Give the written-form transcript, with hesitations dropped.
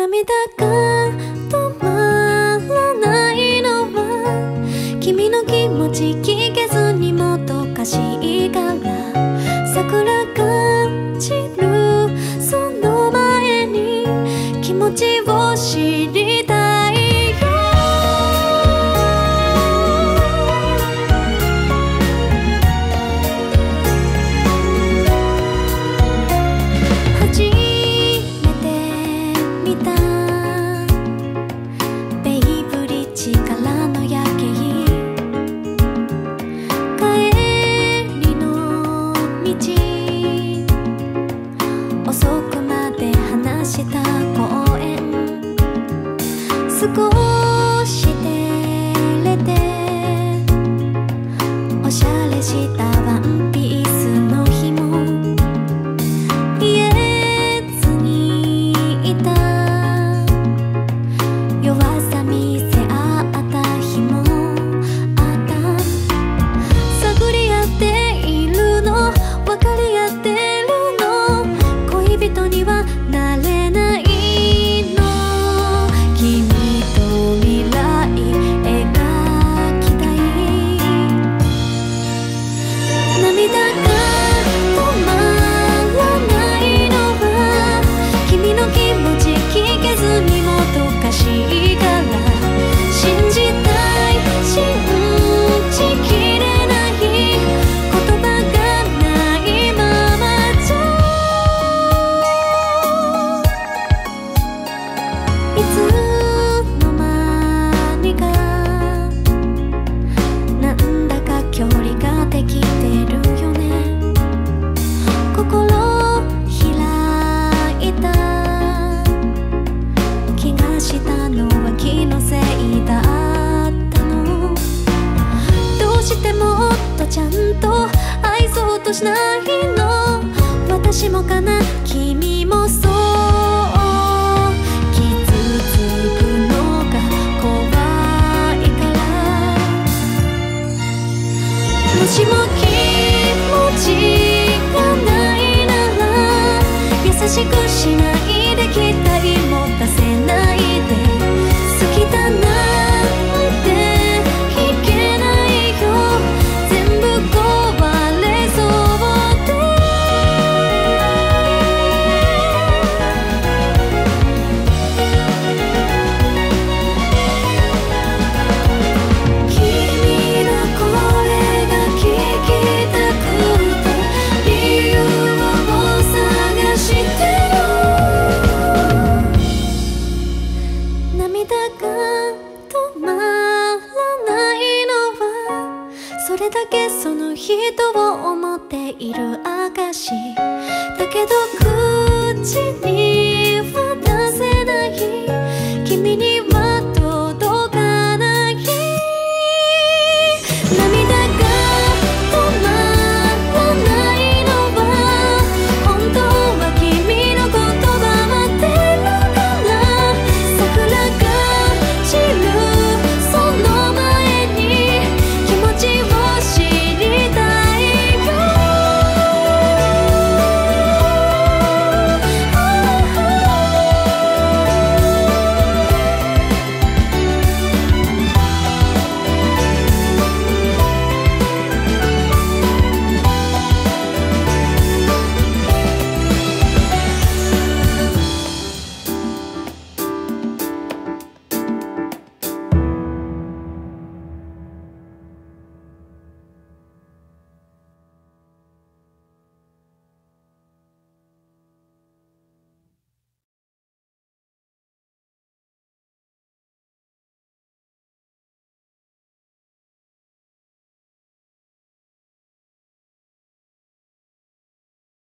涙が止まらないのは君の気持ち聞けずにもどかしいから桜が散るその前に気持ちを知りたいよ。初めて見たベイブリッジからの夜景、帰りの道遅くまで話した公園、少し照れておしゃれしたワンピースの紐言えずにいた、弱さ見せ合った日もあった。探り合っているの分かり合ってるの、恋人にはなれないの。君と未来描きたい。涙が止まらないのは君の気持ち聞けずにもどかしいから、信じたい信じきれない言葉がないままじゃ、いつの間にかなんだか距離ができてるよね。心開いた気がしたのは気のせいだったの。どうしてもっとちゃんと愛そうとしないの。私もかな君もそう、傷つくのが怖いから。もしも気持ちがないなら優しくしないで、期待も出せないで、好きだなんて聞けないよ、全部壊れそうで。君の声が聞きたくて理由を探してる。涙が止まらないのはそれだけその人を思っている証だけど口に